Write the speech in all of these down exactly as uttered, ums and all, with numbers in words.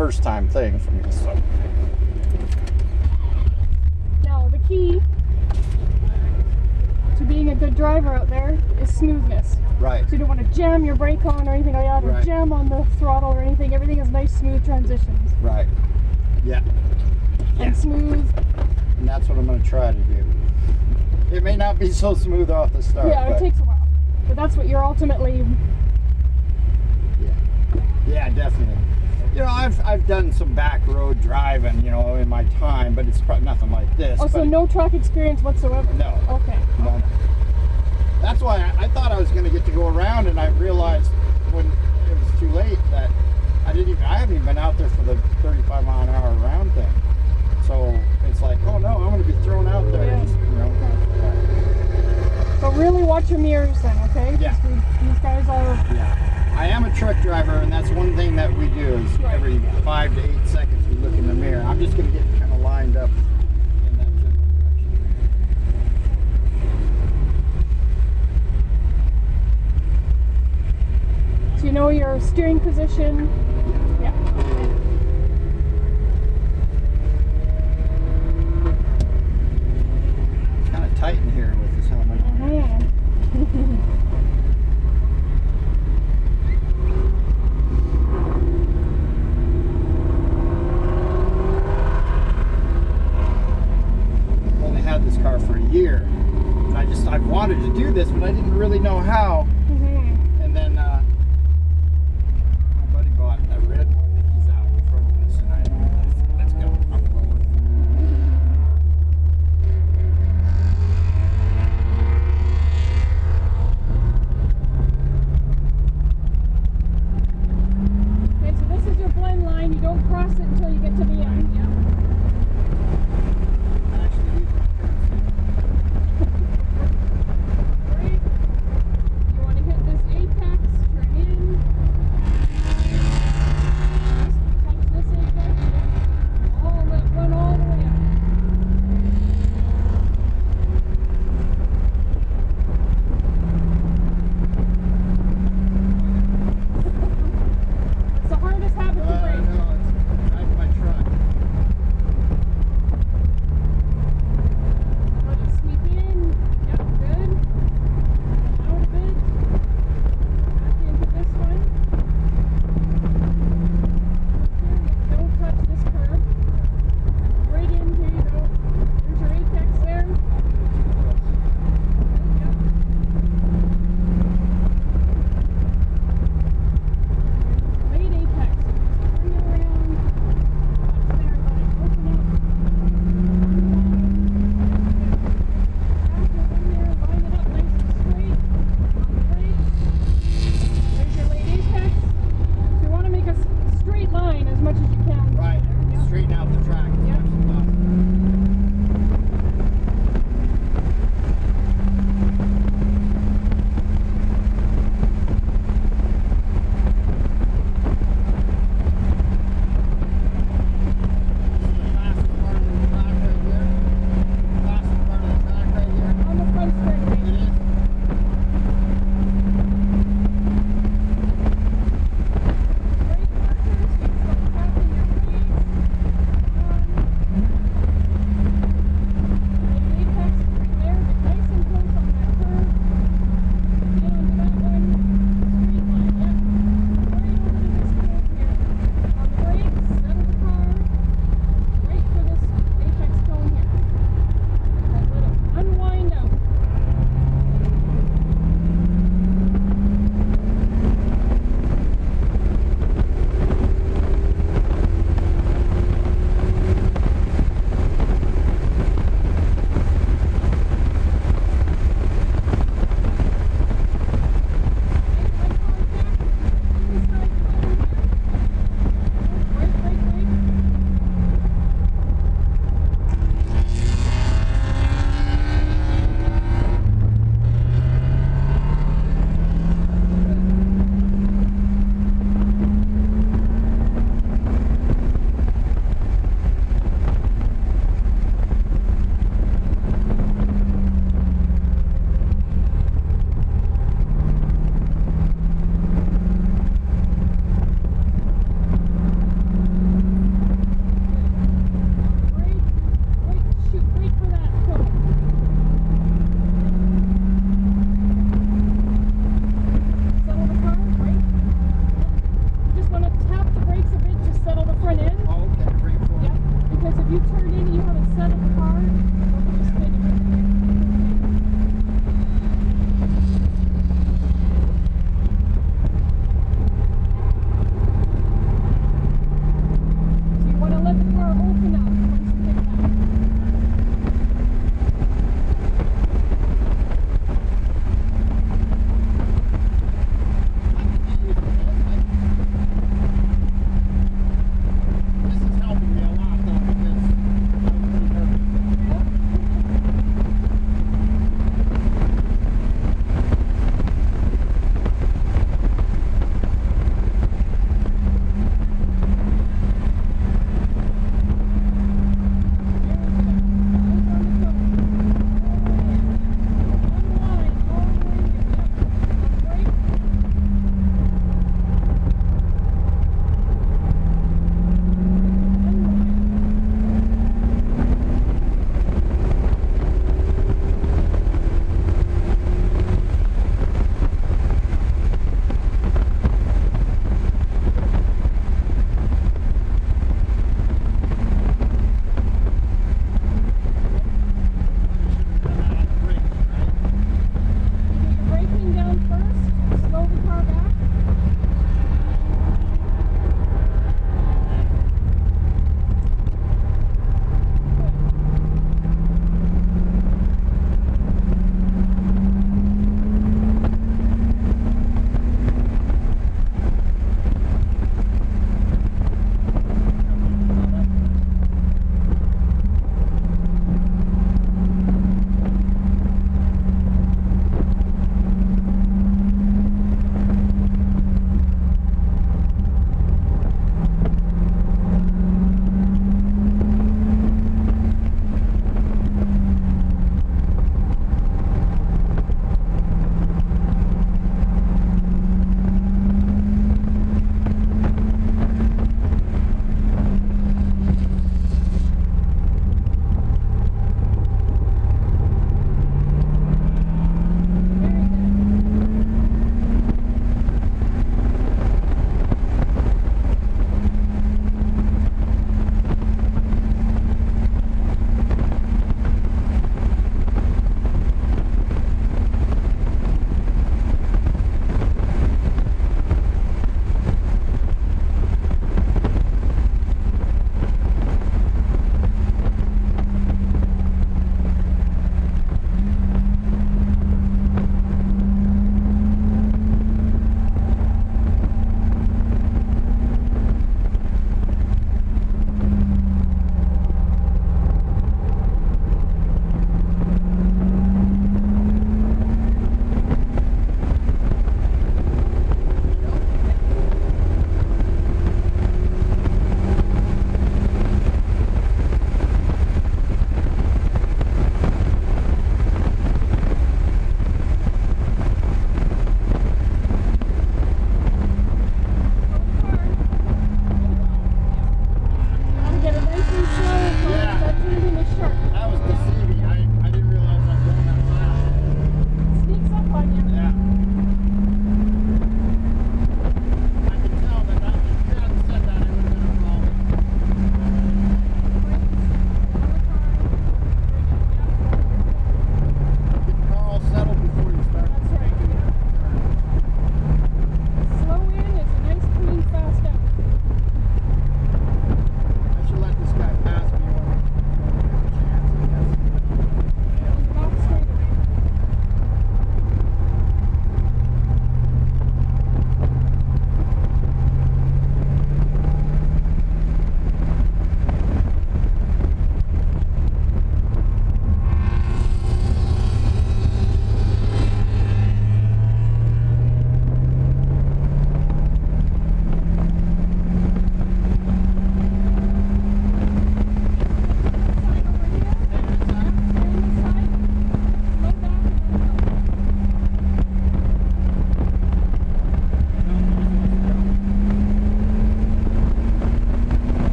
first time thing for me. So Now the key to being a good driver out there is smoothness. right, So you don't want to jam your brake on or anything like that, or Right. jam on the throttle or anything. Everything is nice, smooth transitions. right, yeah, yeah. And smooth. And that's what I'm going to try to do. It may not be so smooth off the start. Yeah, but it takes a while. But that's what you're ultimately. Yeah, yeah, definitely. You know, I've I've done some back road driving, you know, in my time, but it's probably nothing like this. Oh, so but no truck experience whatsoever? No. Okay. No. That's why I, I thought I was going to get to go around, and I realized when it was too late that I didn't even I haven't even been out there for the thirty-five mile an hour round thing. So it's like, oh no, I'm going to be thrown out there. Yeah. Just, you know. But really watch your mirrors then, okay? Yeah. 'Cause we, these guys are. Yeah. I am a truck driver, and that's one thing that we do is Right. every five to eight seconds we look in the mirror. I'm just going to get kind of lined up in that general direction. So you know your steering position. Yeah. It's kind of tight in here with this helmet on. Mhm. I've only had this car for a year, and I just I've wanted to do this, but I didn't really know how. Mhm. And then uh, my buddy bought a red one, and he's out in front of us, and I let's, let's go. I'm going. Okay, so this is your blend line. You don't cross it until you get to the end. Yeah. I actually use my turn signal. Right. You want to hit this apex, turn in. Touch this apex. All the, run all the way up. It's the hardest habit to Uh, break. no, it's,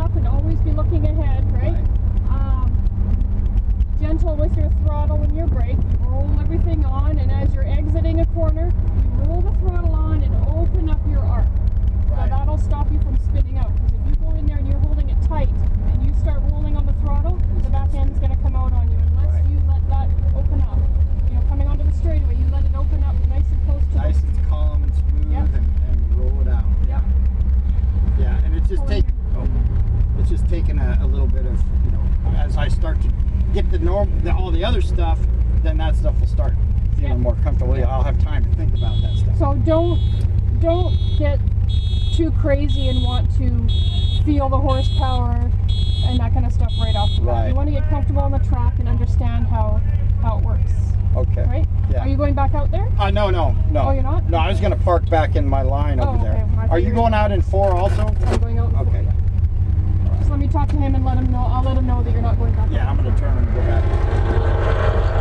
off and always be looking ahead, right? Um, gentle with your throttle when you brake. You roll everything on, and as you're exiting a corner, you roll the throttle on and open up your arc. Right. So that'll stop you from spinning out. Because if you go in there and you're holding it tight and you start rolling on the throttle, the back end's going to come out on you unless Right. you let that open up. You know, coming onto the straightaway, you let it open up nice and close to Nice the... and calm and smooth Yep. and, and roll it out. Yep. Yeah, and it's just Pulling take your- oh, it's just taking a, a little bit of, you know, as I start to get the norm the, all the other stuff, then that stuff will start feeling Yep. more comfortable. Yeah, I'll have time to think about that stuff. So don't don't get too crazy and want to feel the horsepower and that kind of stuff right off the bat. Right. You want to get comfortable on the track and understand how how it works, Okay. right? Yeah. Are you going back out there? Uh, no, no, no. Oh, you're not? No, I was going to park back in my line Oh, over there. okay. Well, I thought Are you you were- going out in four also? I'm going out. in Okay. Just let me talk to him and let him know. I'll let him know that you're not going back. Yeah, I'm going to turn and go back.